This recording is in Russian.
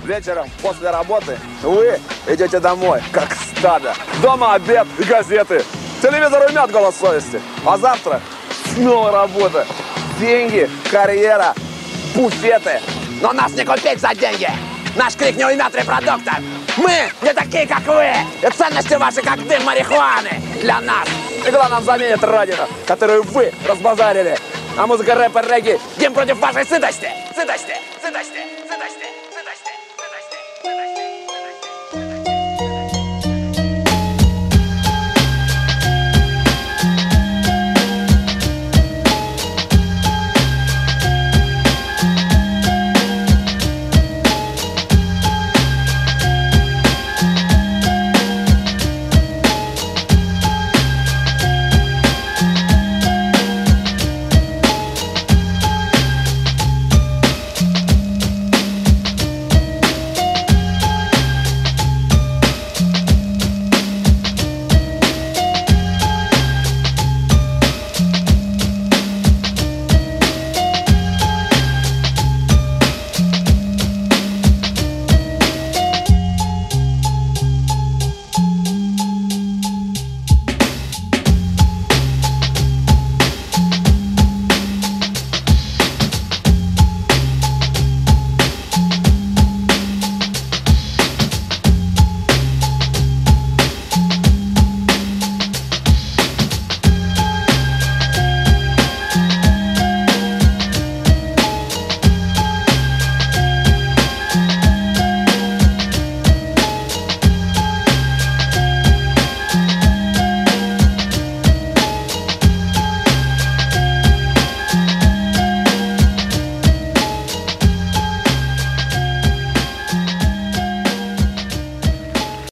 Вечером после работы вы идете домой, как стадо. Дома обед и газеты. Телевизор уймет голос совести. А завтра снова работа. Деньги, карьера, буфеты. Но нас не купить за деньги. Наш крик не уймет репродуктор. Мы не такие, как вы. И ценности ваши, как дым марихуаны. Для нас. Игла нам заменит родину, которую вы разбазарили. А музыка, рэп и регги гимн против вашей сытости. Сытости, сытости, сытости, сытости, сытости, сытости.